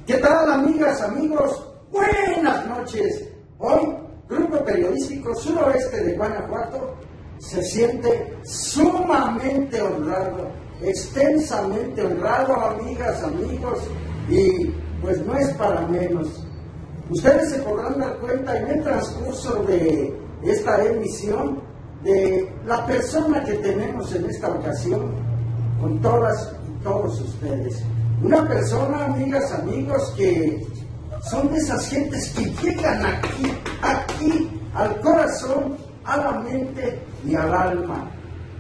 ¿Qué tal, amigas, amigos? Buenas noches. Hoy, Grupo Periodístico Suroeste de Guanajuato se siente sumamente honrado, extensamente honrado, amigas, amigos, y pues no es para menos. Ustedes se podrán dar cuenta en el transcurso de esta emisión de la persona que tenemos en esta ocasión con todas y todos ustedes. Una persona, amigas, amigos, que son de esas gentes que llegan aquí, al corazón, a la mente y al alma.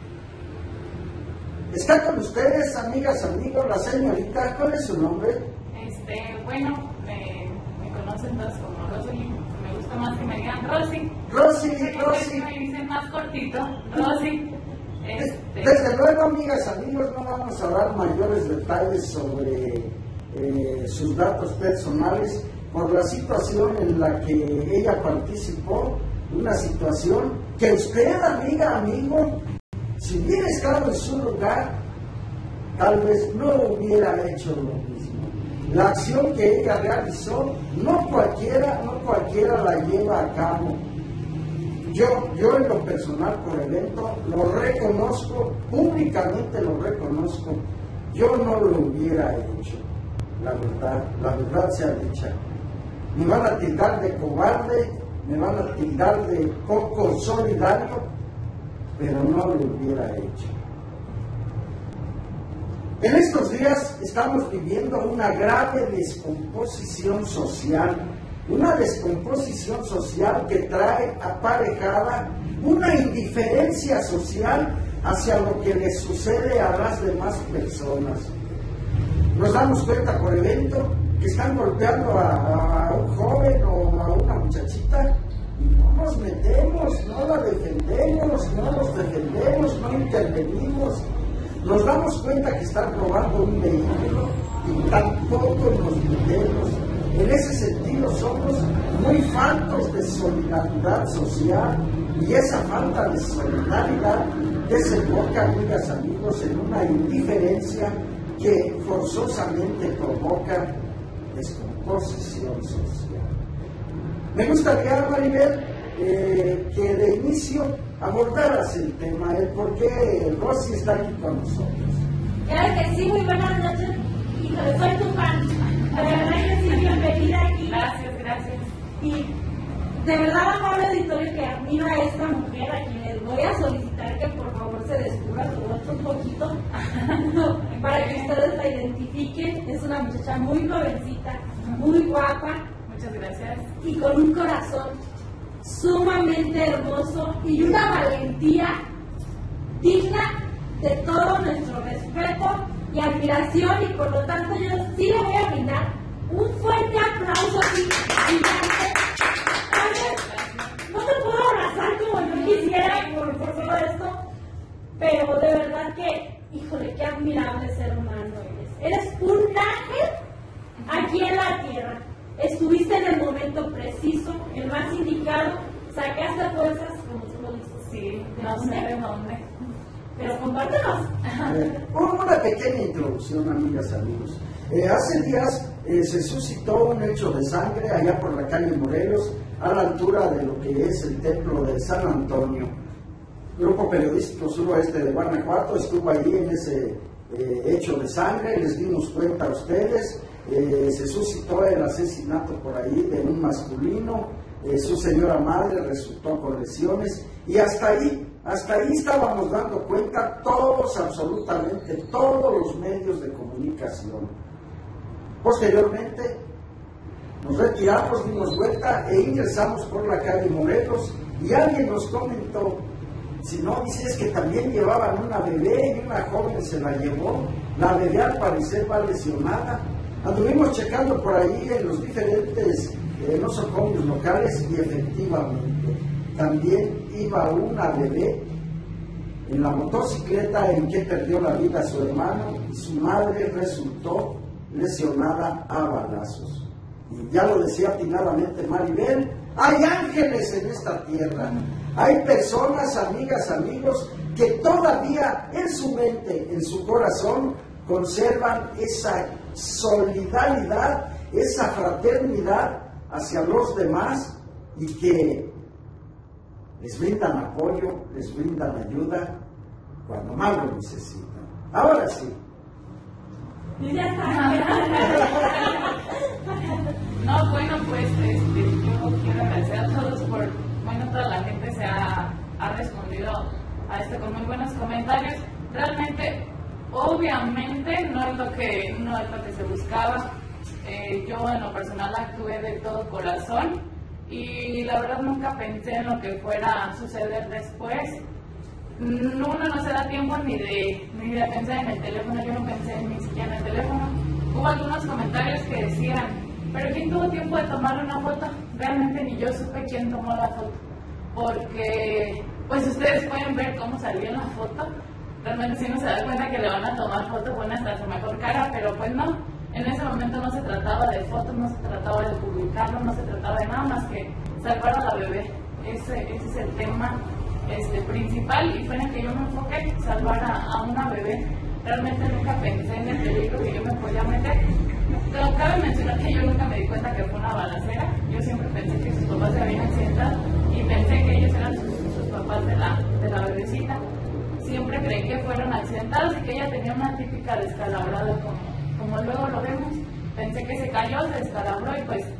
Está con ustedes, amigas, amigos, la señorita, ¿cuál es su nombre? Bueno, me conocen todos como Rosy, me gusta más que me digan Rosy. Rosy. Me dicen más cortito, Rosy. Desde luego, amigas, amigos, no vamos a dar mayores detalles sobre sus datos personales por la situación en la que ella participó, una situación que usted, amiga, amigo, si hubiera estado en su lugar, tal vez no hubiera hecho lo mismo. La acción que ella realizó, no cualquiera la lleva a cabo. Yo en lo personal por evento lo reconozco, públicamente lo reconozco, yo no lo hubiera hecho, la verdad sea dicha. Me van a tildar de cobarde, me van a tildar de poco solidario, pero no lo hubiera hecho. En estos días estamos viviendo una grave descomposición social, una descomposición social que trae aparejada una indiferencia social hacia lo que les sucede a las demás personas. Nos damos cuenta por evento que están golpeando a un joven o a una muchachita y no nos metemos, no la defendemos, no nos defendemos, no intervenimos. Nos damos cuenta que están robando un vehículo y tampoco nos metemos. En ese sentido somos muy faltos de solidaridad social y esa falta de solidaridad desemboca, amigas, amigos, en una indiferencia que forzosamente provoca descomposición social. Me gustaría, Maribel, que de inicio abordaras el tema, el por qué Rosy está aquí con nosotros. Claro que sí, muy buenas noches. Híjole, soy tu fan. De verdad que sí, bienvenida aquí. Gracias. Y de verdad, amable auditorio, que admiro a esta mujer, a quien les voy a solicitar que por favor se descubra su rostro un poquito para que ustedes la identifiquen. Es una muchacha muy jovencita, muy guapa. Muchas gracias. Y con un corazón sumamente hermoso y una valentía digna de todo nuestro respeto y admiración, y por lo tanto yo sí le voy a brindar un fuerte aplauso así gigante. No te puedo abrazar como yo quisiera por todo esto, pero de verdad que, híjole, qué admirable ser humano eres. Eres un ángel aquí en la tierra. Estuviste en el momento preciso, el más indicado, sacaste fuerzas, como tú lo dices. Sí, no sé de dónde. Pero compártenos. Una pequeña introducción, amigas, amigos. Hace días se suscitó un hecho de sangre allá por la calle Morelos, a la altura de lo que es el templo de San Antonio. Grupo Periodístico Suroeste de Guanajuato estuvo allí en ese hecho de sangre, les dimos cuenta a ustedes. Se suscitó el asesinato por ahí de un masculino, su señora madre resultó con lesiones, y hasta ahí estábamos dando cuenta todos, absolutamente todos los medios de comunicación. Posteriormente nos retiramos, dimos vuelta e ingresamos por la calle Morelos, y alguien nos comentó, si no, dice, es que también llevaban una bebé y una joven se la llevó, la bebé al parecer va lesionada. Anduvimos checando por ahí en los diferentes nosocomios locales y efectivamente también iba una bebé en la motocicleta en que perdió la vida su hermano, y su madre resultó lesionada a balazos. Y ya lo decía atinadamente Maribel, hay ángeles en esta tierra, hay personas, amigas, amigos, que todavía en su mente, en su corazón, conservan esa solidaridad, esa fraternidad hacia los demás y que les brindan apoyo, les brindan ayuda cuando más lo necesitan. Ahora sí. Ya está. No, bueno, pues yo quiero agradecer a todos por, toda la gente se ha respondido a esto con muy buenos comentarios. Realmente, obviamente, no es lo que se buscaba. Yo en lo personal actué de todo corazón y la verdad nunca pensé en lo que fuera a suceder después. Uno no se da tiempo ni de pensar en el teléfono. Yo no pensé ni siquiera en el teléfono. Hubo algunos comentarios que decían, pero ¿quién tuvo tiempo de tomar una foto? Realmente ni yo supe quién tomó la foto, porque pues ustedes pueden ver cómo salió en la foto. Realmente si uno se da cuenta que le van a tomar foto, pone hasta su mejor cara, pero pues no, en ese momento no se trataba de fotos, no se trataba de publicarlo, no se trataba de nada más que salvar a la bebé. Ese es el tema principal, y fue en el que yo me enfoqué, salvar a una bebé. Realmente nunca pensé en el peligro que yo me podía meter. Pero cabe mencionar que yo nunca me di cuenta que fue una balacera. Yo siempre pensé que sus papás se habían accidentado y pensé que ellos eran sus papás de la bebecita. Siempre creí que fueron accidentados y que ella tenía una típica descalabrada como luego lo vemos. Pensé que se cayó, se descalabró y pues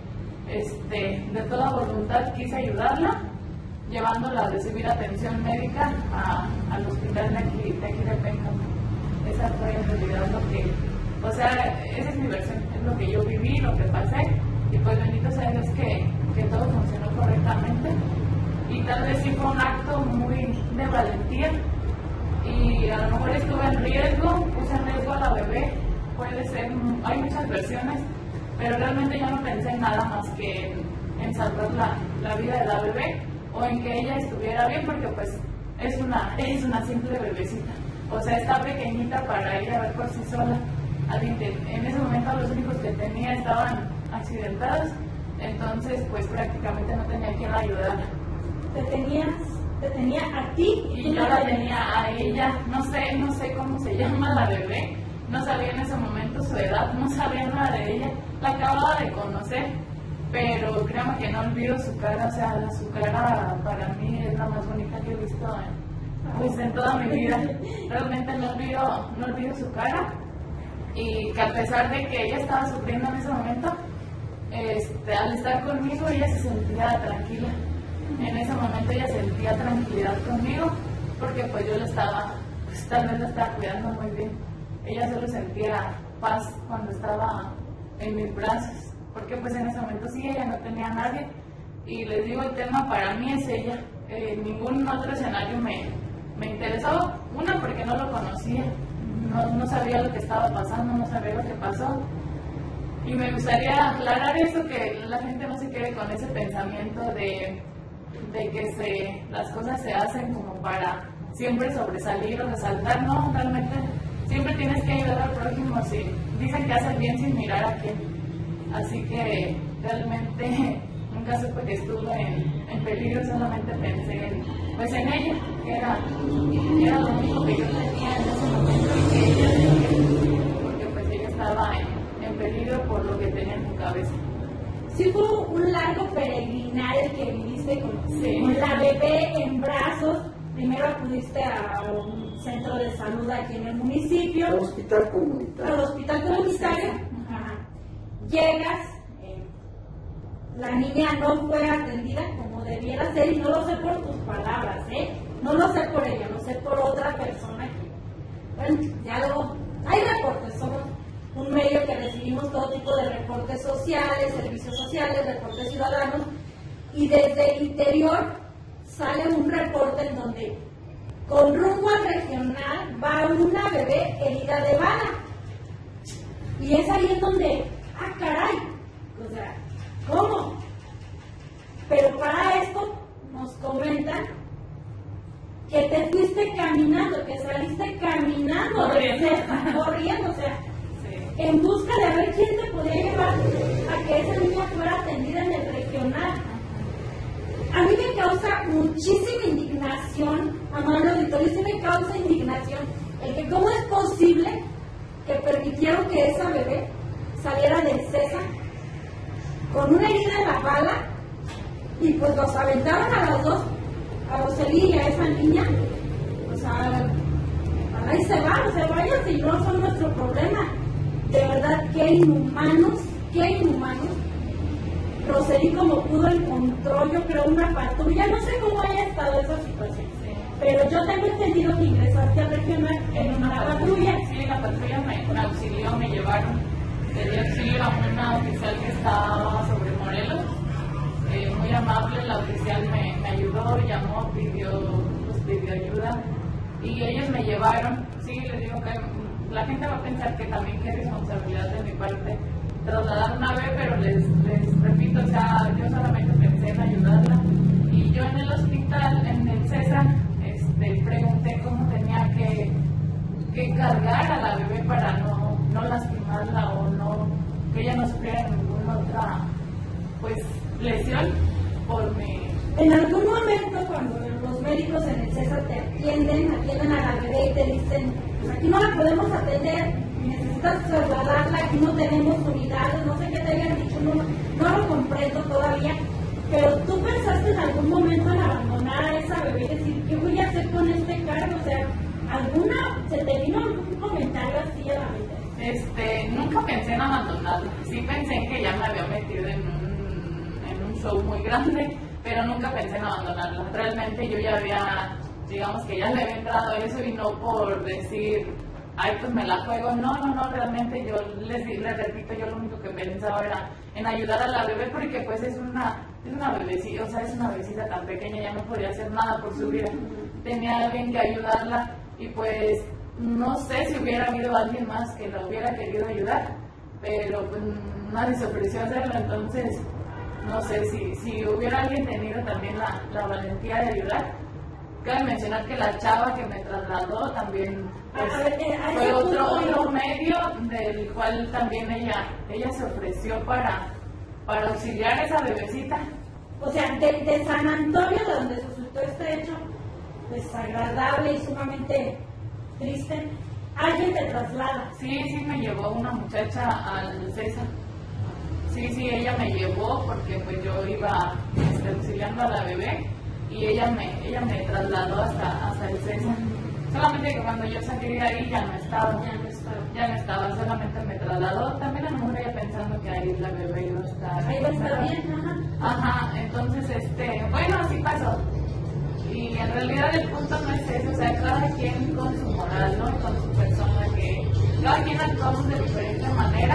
de toda voluntad quise ayudarla, llevándola a recibir atención médica al hospital de aquí de Pénjamo. Esa fue en realidad lo que, o sea, esa es mi versión, es lo que yo viví, lo que pasé, y pues bendito sea Dios que todo funcionó correctamente. Y tal vez sí fue un acto muy de valentía, y a lo mejor estuve en riesgo, puse en riesgo a la bebé, puede ser, hay muchas versiones, pero realmente yo no pensé en nada más que en salvar la vida de la bebé, o en que ella estuviera bien, porque pues es una simple bebecita. O sea, está pequeñita para ir a ver por sí sola. En ese momento los únicos que tenía estaban accidentados, entonces pues prácticamente no tenía quien la ayudara. Te tenía a ti y yo la tenía a ella. No sé cómo se llama la bebé, no sabía en ese momento su edad, no sabía nada de ella, la acababa de conocer, pero créanme que no olvido su cara. O sea, su cara para mí es la más bonita que he visto en toda mi vida. Realmente no olvido su cara, y que a pesar de que ella estaba sufriendo en ese momento, al estar conmigo ella se sentía tranquila. En ese momento ella sentía tranquilidad conmigo, porque pues yo tal vez la estaba cuidando muy bien. Ella solo sentía paz cuando estaba en mis brazos, porque pues en ese momento sí, ella no tenía a nadie, y les digo, el tema para mí es ella. Ningún otro escenario me interesaba, una porque no lo conocía, no sabía lo que estaba pasando, no sabía lo que pasó, y me gustaría aclarar eso, que la gente no se quede con ese pensamiento de que las cosas se hacen como para siempre sobresalir o resaltar. No, realmente siempre tienes que ayudar al prójimo. Si dicen que haces bien sin mirar a quién, así que realmente nunca supe que estuve en peligro, solamente pensé en ella, que era lo único que yo tenía en ese momento, y que ella tenía, porque pues ella estaba en peligro por lo que tenía en su cabeza. Sí, fue un largo peregrinar el que viviste con la bebé en brazos. Primero acudiste a un centro de salud aquí en el municipio. Al hospital comunitario. Al hospital comunitario. Ajá. Llegas, la niña no fue atendida como debiera ser, y no lo sé por tus palabras, no lo sé por ella, lo sé por otra persona que, bueno, ya luego, hay reportes, somos un medio que recibimos todo tipo de reportes sociales, servicios sociales, reportes ciudadanos, y desde el interior sale un reporte en donde con rumbo al regional va una bebé herida de bala, y es ahí en donde, caray, o sea, ¿cómo? Pero para esto nos comentan que te fuiste caminando, que saliste caminando, corriendo, o sea, en busca de ver quién te podía llevar a que esa niña fuera atendida en el regional. A mí me causa muchísima indignación, amable auditorio, sí me causa indignación el que cómo es posible que permitieron que esa bebé saliera del CESA con una herida en la bala, y pues los aventaron a los dos, a Roselí y a esa niña. O sea, ahí se van, o sea, vayan si no son nuestro problema. De verdad, qué inhumanos, qué inhumanos. Roselí como pudo encontró, yo creo, una patrulla, no sé cómo haya estado esa situación, pero yo tengo entendido que ingresaste a regional en una patrulla. Sí, la patrulla me auxilió, me llevaron, le di auxilio a una oficial que estaba sobre Morelos, muy amable, la oficial me ayudó, llamó, pidió ayuda, y ellos me llevaron. Sí, les digo que la gente va a pensar que también que es responsabilidad de mi parte trasladar una bebé, pero les repito, o sea, yo solamente pensé en ayudarla, y yo en el hospital, en el César, pregunté cómo tenía que cargar a la bebé para no lastimarla o no que ella no sufriera ninguna otra pues lesión por mi... En algún momento cuando los médicos en el César te atienden a la bebé y te dicen, pues aquí no la podemos atender, necesitas trasladarla, aquí no tenemos unidades, no sé qué te hayan dicho, no lo comprendo todavía, pero tú pensaste en algún momento en abandonar a esa bebé y decir, ¿qué voy a hacer con este cargo? O sea, ¿se te vino algún comentario así a la mente? Nunca pensé en abandonarla, sí pensé en que ya me había metido en un show muy grande, pero nunca pensé en abandonarla. Realmente yo ya había, digamos que ya le había entrado a eso, y no por decir, ay, pues me la juego. No, realmente yo les repito, yo lo único que pensaba era en ayudar a la bebé, porque pues es una bebecita, o sea, es una bebecita tan pequeña, ya no podía hacer nada por su vida. Tenía alguien que ayudarla, y pues no sé si hubiera habido alguien más que la hubiera querido ayudar, pero pues nadie se ofreció a hacerlo. Entonces no sé si hubiera alguien tenido también la valentía de ayudar. Cabe mencionar que la chava que me trasladó también pues, fue otro medio del cual también ella se ofreció para auxiliar a esa bebecita. O sea, de San Antonio, de donde resultó este hecho desagradable y sumamente triste, alguien te traslada. Sí, me llevó una muchacha al César. Sí, ella me llevó porque pues yo iba auxiliando a la bebé, y ella me trasladó hasta el César. Solamente que cuando yo salí de ahí ya no estaba, solamente me trasladó. También a lo mejor ella pensando que ahí la bebé iba a estar. Ahí va a estar bien, Ajá, entonces, bueno, así pasó. Y en realidad el punto no es eso, o sea, cada quien con su moral, ¿no? Con su persona, que cada quien actuamos de diferente manera.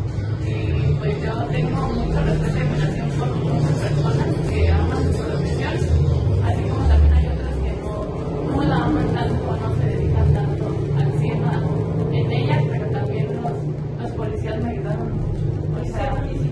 Y pues yo tengo mucho respeto y admiración por muchas personas que aman su profesión, así como también hay otras que no la aman tanto o no se dedican tanto al 100 en ella, pero también los policías me ayudaron mucho. O sea,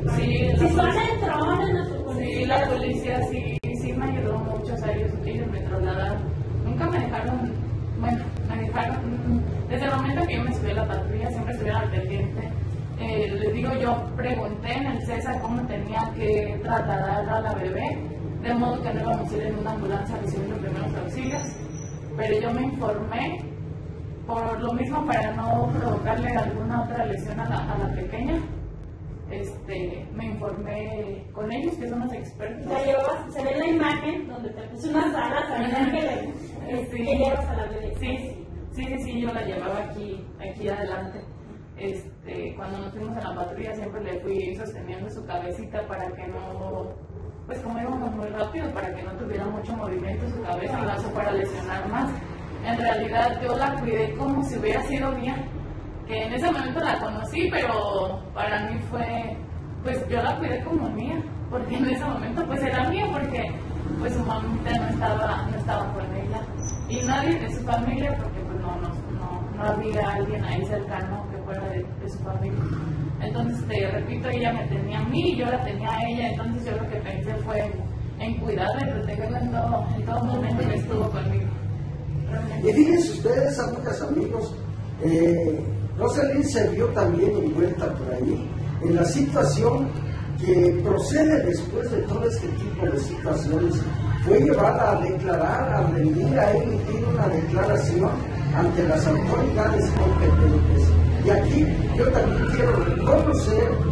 sí, la policía sí me ayudó mucho, o sea, ellos me trasladaron. Nunca me dejaron, desde el momento que yo me subí a la patrulla, siempre estuvieron al pendiente. Les digo, yo pregunté en el César cómo tenía que trasladar a la bebé, de modo que no íbamos a ir en una ambulancia recibiendo primeros auxilios, pero yo me informé por lo mismo para no provocarle alguna otra lesión a la pequeña. Me informé con ellos, que son los expertos. La llevabas, se ve en la imagen donde te puse unas alas a que llevas a la bebé. Sí, yo la llevaba aquí adelante. Cuando nos fuimos a la patrulla siempre le fui sosteniendo su cabecita para que no, pues como íbamos muy rápido, para que no tuviera mucho movimiento su cabeza y no se fuera a lesionar más. En realidad yo la cuidé como si hubiera sido mía, que en ese momento la conocí, pero para mí fue, pues yo la cuidé como mía, porque en ese momento pues era mía, porque pues su mamita no estaba con ella, y nadie de su familia, porque pues no había alguien ahí cercano que fuera de su familia. Entonces te repito, ella me tenía a mí y yo la tenía a ella, entonces yo lo que pensé fue en cuidarla y protegerla en todo momento que estuvo conmigo. Y fíjense ustedes, amigas, amigos, Roselí se vio también envuelta por ahí en la situación que procede después de todo este tipo de situaciones. Fue llevada a declarar, a rendir, a emitir una declaración ante las autoridades competentes. Y aquí yo también quiero reconocer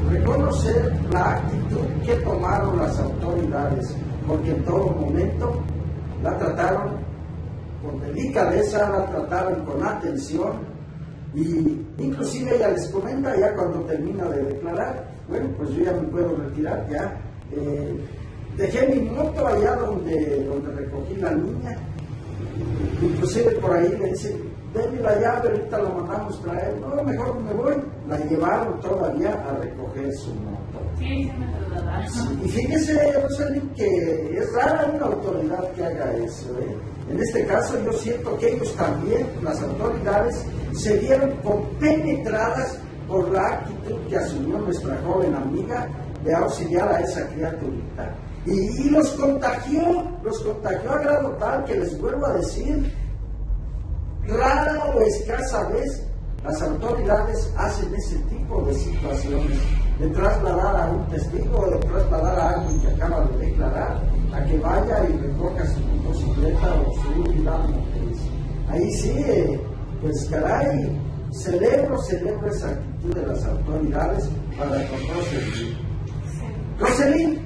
reconocer la actitud que tomaron las autoridades, porque en todo momento la trataron con delicadeza, la trataron con atención, y inclusive ella les comenta ya cuando termina de declarar, bueno, pues yo ya me puedo retirar, ya dejé mi moto allá donde recogí la niña, inclusive por ahí le dice, denme la llave, ahorita lo mandamos traer, no, mejor me voy, la llevaron todavía a recoger su moto. Sí, me trasladaron. Sí, y fíjese, Rosalind, que es rara una autoridad que haga eso, ¿eh? En este caso yo siento que ellos también, las autoridades, se vieron compenetradas por la actitud que asumió nuestra joven amiga de auxiliar a esa criaturita. Y los contagió a grado tal que les vuelvo a decir, rara o escasa vez las autoridades hacen ese tipo de situaciones, de trasladar a un testigo, de trasladar a alguien que acaba de declarar, a que vaya y recoja su motocicleta o su unidad motriz. Ahí sí, pues caray, celebro esa actitud de las autoridades para con Rosalind. Rosalind,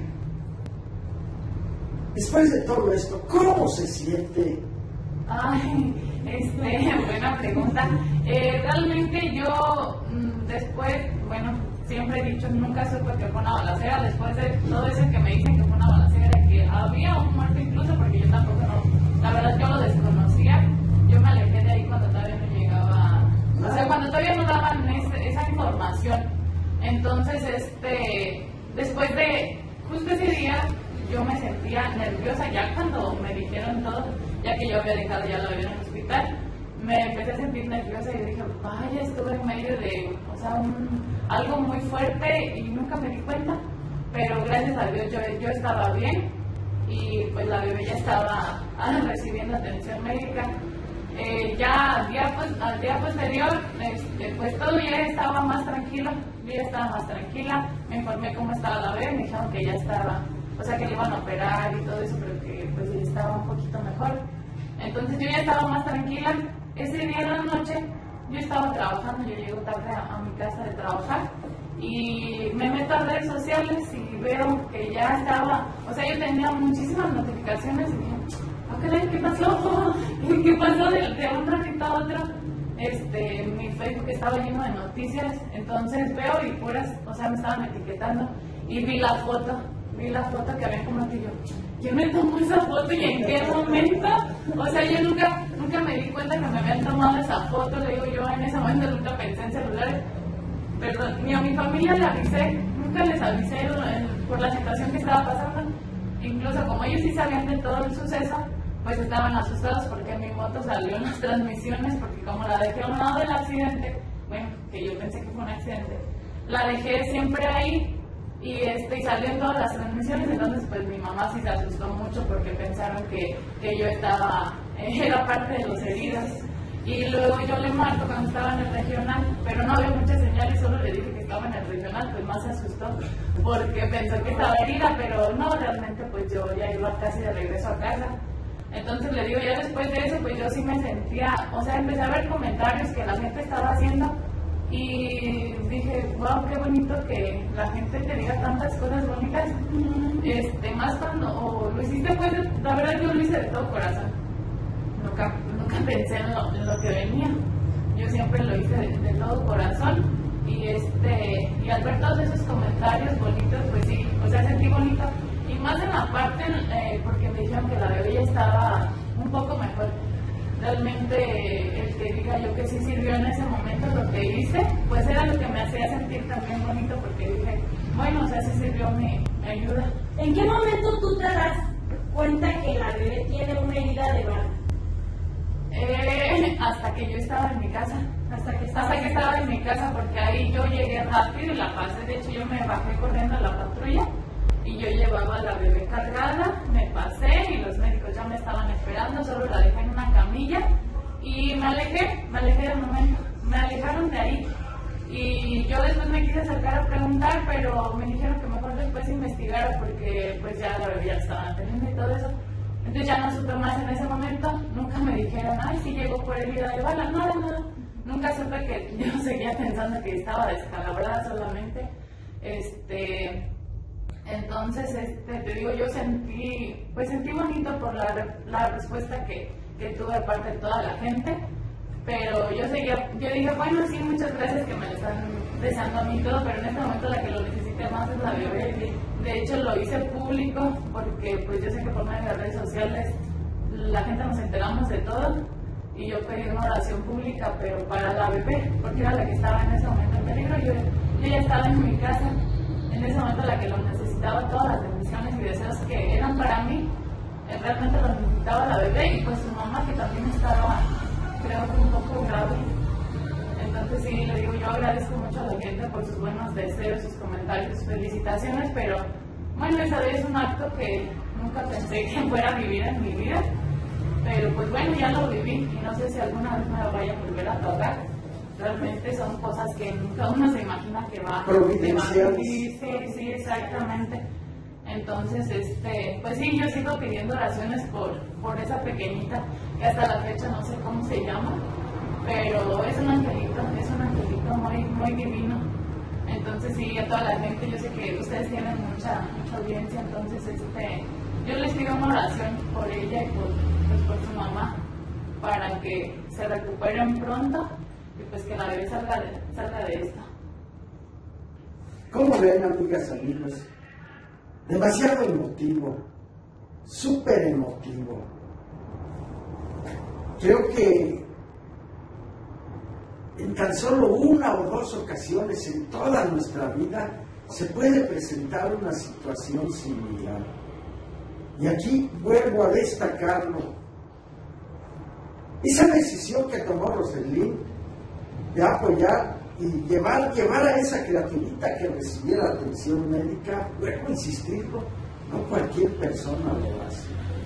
después de todo esto, ¿cómo se siente? Ay, buena pregunta. Realmente yo después, bueno, siempre he dicho, nunca supe que fue una balacera. Después de todo eso que me dicen que fue una balacera, que había un muerto incluso, porque yo tampoco la verdad yo lo desconocía. Yo me alejé de ahí cuando todavía no llegaba, o sea, cuando todavía no daban esa información. Entonces, después de justo ese día, yo me sentía nerviosa ya cuando me dijeron todo, ya que yo había dejado ya la vida en el hospital, me empecé a sentir nerviosa y dije, vaya, estuve en medio de, o sea, algo muy fuerte y nunca me di cuenta, pero gracias a Dios yo estaba bien y pues la bebé ya estaba recibiendo atención médica. Ya al día posterior, pues todo ya estaba más tranquilo, me informé cómo estaba la bebé, me dijeron que ya estaba, o sea que le iban a operar y todo eso, pero que pues ya estaba un poquito mejor. Entonces yo ya estaba más tranquila. Ese día en la noche yo estaba trabajando, yo llego tarde a mi casa de trabajar y me meto a redes sociales y veo que ya estaba, o sea, yo tenía muchísimas notificaciones y dije, ¿qué pasó? ¿Qué pasó de un ratito a otro? Mi Facebook estaba lleno de noticias, entonces veo y puras, o sea, me estaban etiquetando y vi la foto que habían compartido. Yo me tomo esa foto y en qué momento, o sea, yo nunca me di cuenta que me habían tomado esa foto, le digo yo en ese momento nunca pensé en celulares, perdón, ni a mi familia le avisé, nunca les avisé por la situación que estaba pasando, incluso como ellos sí sabían de todo el suceso, pues estaban asustados porque mi moto salió en las transmisiones, porque como la dejé a un lado del accidente, bueno, que yo pensé que fue un accidente, la dejé siempre ahí y salió en todas las transmisiones, entonces pues mi mamá sí se asustó mucho porque pensaron que yo era parte de los heridos. Y luego yo le marco cuando estaba en el regional, pero no había muchas señales, solo le dije que estaba en el regional, pues más se asustó porque pensó que estaba herida, pero no, realmente pues yo ya iba casi de regreso a casa. Entonces le digo, ya después de eso pues yo sí me sentía, o sea, empecé a ver comentarios que la gente estaba haciendo y dije, wow, qué bonito que la gente te diga tantas cosas bonitas, más cuando lo hiciste, pues la verdad yo lo hice de todo corazón, nunca pensé en lo que venía, yo siempre lo hice de todo corazón y al ver todos esos comentarios bonitos, pues sí, o sea, sentí bonito y más en la parte, porque me dijeron que la bebé ya estaba un poco mejor. Realmente el que diga yo que sí sirvió en ese momento lo que hice, pues era lo que me hacía sentir también bonito porque dije, bueno, o sea, sí sirvió mi ayuda. ¿En qué momento tú te das cuenta que la bebé tiene una herida de bala? Hasta que yo estaba en mi casa. Hasta que estaba en mi casa, porque ahí yo llegué rápido y la pasé. De hecho, yo me bajé corriendo a la patrulla y yo llevaba a la bebé cargada, me pasé y los médicos ya me estaban esperando, solo la dejé en una camilla y me alejé del momento, me alejaron de ahí y yo después me quise acercar a preguntar, pero me dijeron que mejor después investigara porque pues ya la bebé ya la estaban atendiendo y todo eso. Entonces ya no supe más en ese momento, nunca me dijeron, ay, sí llegó por herida de bala, nada. Nunca supe, que yo seguía pensando que estaba descalabrada solamente. Entonces, te digo, yo sentí bonito por la respuesta que tuve de parte de toda la gente, pero yo dije, bueno, sí, muchas gracias que me lo están deseando a mí todo, pero en este momento la que lo necesite más es la bebé. De hecho, lo hice público porque pues yo sé que por medio de las redes sociales la gente nos enteramos de todo, y yo pedí una oración pública, pero para la bebé, porque era la que estaba en ese momento en peligro. Yo ya estaba en mi casa, en ese momento la que lo necesitaba, todas las bendiciones y deseos que eran para mí, realmente lo necesitaba la bebé, y pues su mamá, que también estaba, creo que un poco grave. Entonces sí, le digo, yo agradezco mucho a la gente por sus buenos deseos, sus comentarios, sus felicitaciones, pero bueno, esa vez es un acto que nunca pensé que fuera a vivir en mi vida, pero pues bueno, ya lo viví, y no sé si alguna vez me lo vaya a volver a tocar. Realmente son cosas que nunca uno se imagina que va a vivir. Sí, exactamente. Entonces, pues sí, yo sigo pidiendo oraciones por esa pequeñita, que hasta la fecha no sé cómo se llama, pero es un angelito muy, muy divino. Entonces sí, a toda la gente, yo sé que ustedes tienen mucha audiencia, entonces yo les pido una oración por ella y por su mamá, para que se recuperen pronto y pues que la bebé salga de esto. ¿Cómo ven, amigas, amigos? Demasiado emotivo, súper emotivo. Creo que en tan solo una o dos ocasiones en toda nuestra vida se puede presentar una situación similar. Y aquí vuelvo a destacarlo. Esa decisión que tomó Roselín de apoyar y llevar a esa criaturita que recibiera atención médica, vuelvo a insistirlo, no cualquier persona lo hace.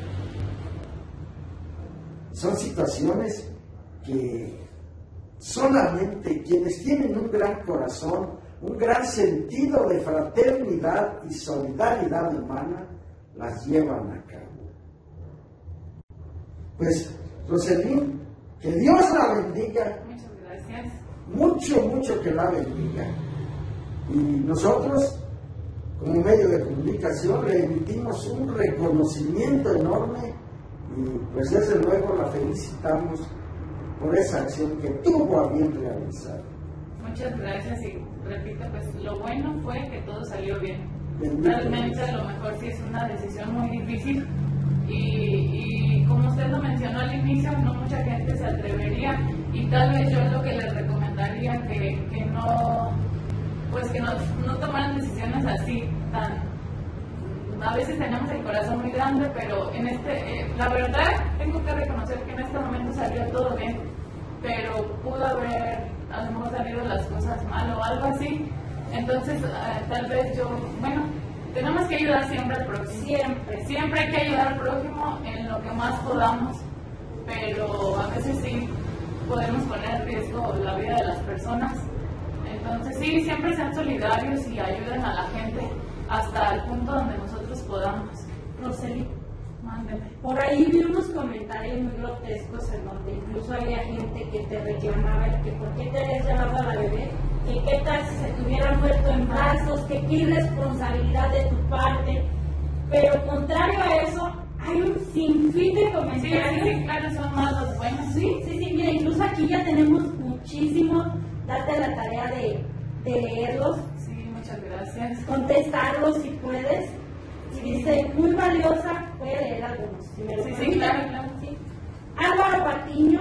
Son situaciones que solamente quienes tienen un gran corazón, un gran sentido de fraternidad y solidaridad humana, las llevan a cabo. Pues, Roselín, que Dios la bendiga. Muchas gracias. Mucho que la bendiga. Y nosotros, como medio de comunicación, le emitimos un reconocimiento enorme y pues desde luego la felicitamos por esa acción que tuvo a bien realizar. Muchas gracias, y repito, pues lo bueno fue que todo salió bien. Bendito realmente Dios. A lo mejor sí es una decisión muy difícil, y como usted lo mencionó al inicio, no mucha gente se atrevería, y tal vez yo lo que les recomendaría que no tomaran decisiones así tan. A veces tenemos el corazón muy grande, pero la verdad tengo que reconocer que en este momento salió todo bien, pero pudo haber a lo mejor salido las cosas mal o algo así. Entonces tal vez tenemos que ayudar siempre al prójimo, siempre hay que ayudar al prójimo en lo que más podamos, pero a veces sí podemos poner en riesgo la vida de las personas. Entonces sí, siempre sean solidarios y ayuden a la gente hasta el punto donde nosotros podamos. Roseli, Mándeme. por ahí vi unos comentarios muy grotescos en donde incluso había gente que te reclamaba el que por qué te habías llevado a la bebé, que qué tal si se te hubiera muerto en brazos, que qué irresponsabilidad de tu parte, pero contrario a eso hay un sinfín de comentarios. Sí, claro, son más los buenos. Sí, mira, incluso aquí ya tenemos muchísimos, date la tarea de leerlos, Sí, muchas gracias. contestarlos si puedes. Y dice, muy valiosa, puede leer algunos. Si me lo Sí, permiten. claro. Sí. Álvaro Patino,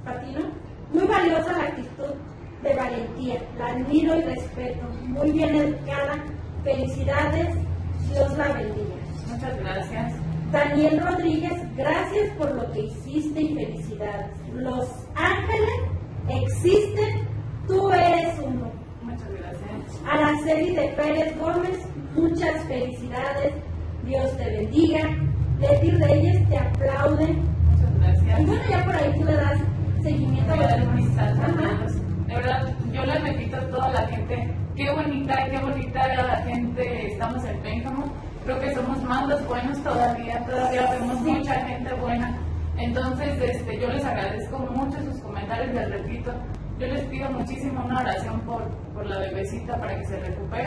muy valiosa la actitud de valentía, la admiro y respeto, muy bien educada, felicidades, Dios la bendiga. Muchas gracias. Daniel Rodríguez, gracias por lo que hiciste y felicidades. Los ángeles existen, tú eres uno. Muchas gracias. Araceli de Pérez Gómez, muchas felicidades, Dios te bendiga. Leti Reyes te aplaude. Muchas gracias. Y bueno, ya por ahí tú le das seguimiento a Voy a dar los mis Ajá. saludos. De verdad, yo les repito a toda la gente, qué bonita la gente estamos en Pénjamo. Creo que somos más los buenos todavía vemos mucha gente buena. Entonces, yo les agradezco mucho sus comentarios, les repito, yo les pido muchísimo una oración por la bebecita para que se recupere.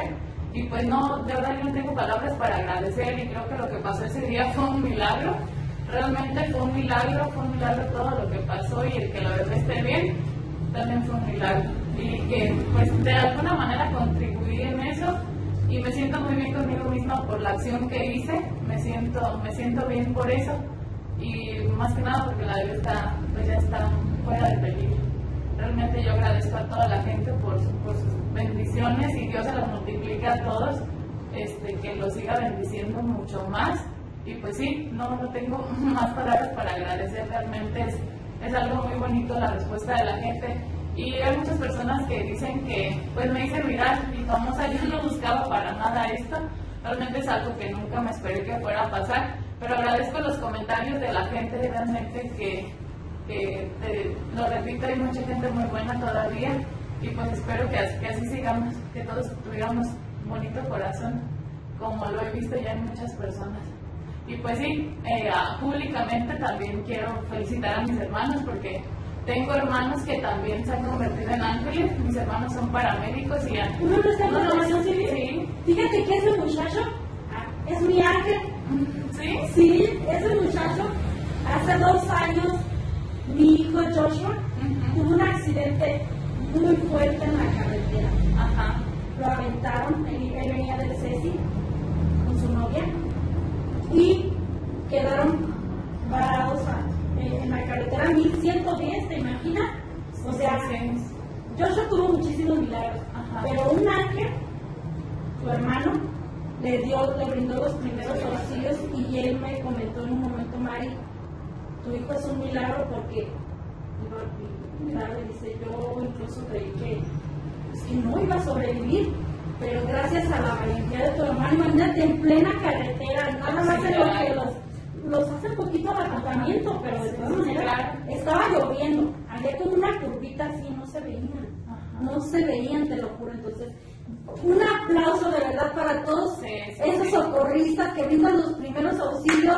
Y pues no, de verdad yo no tengo palabras para agradecer, y creo que lo que pasó ese día fue un milagro. Realmente fue un milagro todo lo que pasó, y el que la bebé esté bien también fue un milagro. Y que pues de alguna manera contribuí en eso, y me siento muy bien conmigo misma por la acción que hice, me siento bien por eso, y más que nada porque la bebé está, pues ya está fuera de peligro. Realmente yo agradezco a toda la gente por sus bendiciones, y Dios se las multiplique a todos, que los siga bendiciendo mucho más. Y pues sí, no tengo más palabras para agradecer, realmente es algo muy bonito la respuesta de la gente. Y hay muchas personas que dicen que pues me hice viral y famosa. Yo no buscaba para nada esto, realmente es algo que nunca me esperé que fuera a pasar, pero agradezco los comentarios de la gente, realmente que lo repito, hay mucha gente muy buena todavía, y pues espero que así sigamos, que todos tuviéramos bonito corazón, como lo he visto ya en muchas personas. Y pues sí, públicamente también quiero felicitar a mis hermanos, porque tengo hermanos que también se han convertido en ángeles. Mis hermanos son paramédicos y han... ¿Uno no está en formación civil? Sí. Fíjate que ese muchacho es mi ángel. ¿Sí? Sí, ese muchacho, hace 2 años, mi hijo Joshua tuvo un accidente muy fuerte en la carretera. Ajá. Lo aventaron, él venía del CECI con su novia, y quedaron varados en la carretera 1110, ¿te imaginas? O sea, Joshua tuvo muchísimos milagros, pero un ángel, su hermano, le brindó los primeros auxilios, y él me comentó en un momento: Mari, tu hijo es un milagro, porque dice, yo incluso creí que no iba a sobrevivir, pero gracias a la valentía de tu hermano, imagínate, en plena carretera, nada más en lo que los hace poquito al acompañamiento, pero de todas maneras estaba lloviendo, había como una curvita así, no se veían, te lo juro. Entonces, un aplauso de verdad para todos esos socorristas que brindan los primeros auxilios.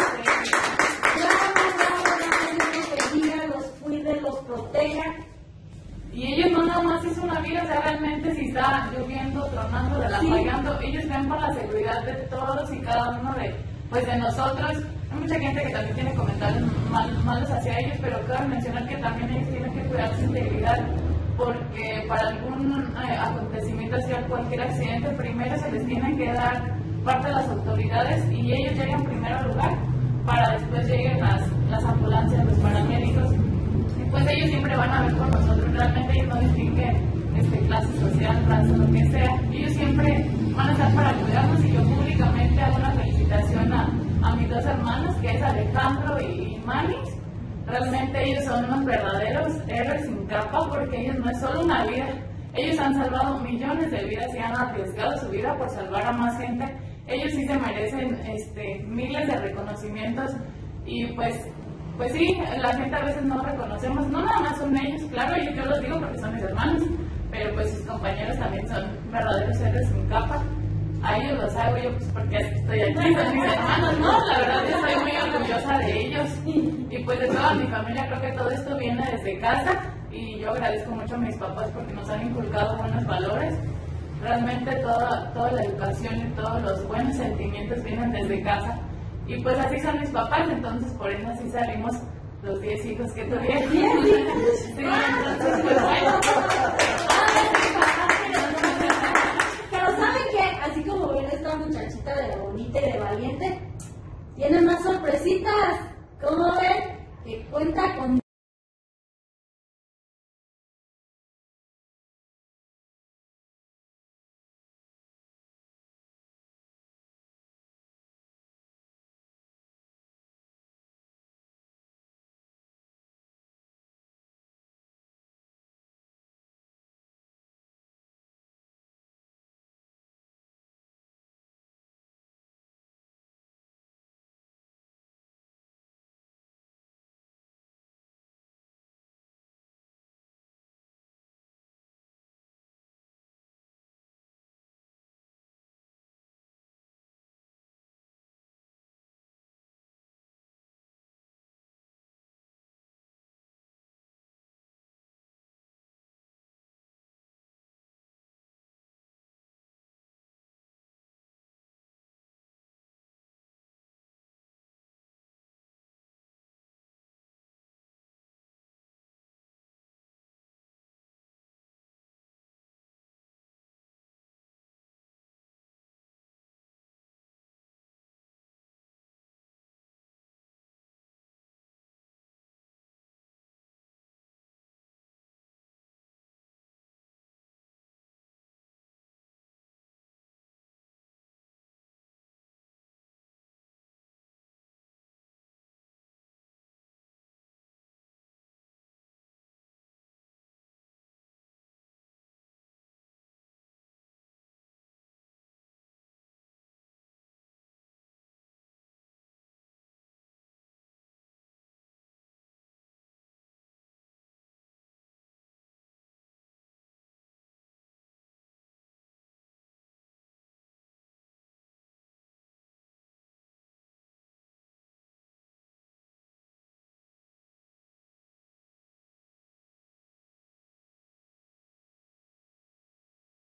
Los cuide, los proteja. Y ellos no nada más hizo una vida, o sea, realmente si está lloviendo, tronando, relampagueando, ellos ven por la seguridad de todos y cada uno de nosotros. Hay mucha gente que también tiene comentarios malos hacia ellos, pero cabe mencionar que también ellos tienen que cuidar su integridad, porque para algún acontecimiento, hacia cualquier accidente, primero se les tiene que dar parte de las autoridades, y ellos llegan primero al lugar, para después lleguen las ambulancias, los paramédicos, y pues ellos siempre van a ver por nosotros. Realmente ellos no distinguen clase social, raza, lo que sea, ellos siempre van a estar para cuidarnos. Y yo públicamente hago una felicitación a mis 2 hermanos, que es Alejandro y Manis. Realmente ellos son unos verdaderos héroes sin capa, porque ellos no es solo una vida, ellos han salvado millones de vidas y han arriesgado su vida por salvar a más gente. Ellos sí se merecen miles de reconocimientos, y pues sí, la gente a veces no reconocemos, no nada más son ellos, claro, yo los digo porque son mis hermanos, pero pues sus compañeros también son verdaderos héroes sin capa. A ellos los hago yo pues porque estoy aquí, son mis hermanos, ¿no? La verdad yo estoy muy orgullosa de ellos, y pues de toda mi familia. Creo que todo esto viene desde casa, y yo agradezco mucho a mis papás porque nos han inculcado buenos valores. Realmente toda la educación y todos los buenos sentimientos vienen desde casa, y pues así son mis papás. Entonces por eso así salimos los 10 hijos que tuvieron. Sí, entonces pues bueno. Pero ¿saben qué? Así como viene esta muchachita de bonita y de valiente, tiene más sorpresitas. ¿Cómo ven? Que cuenta con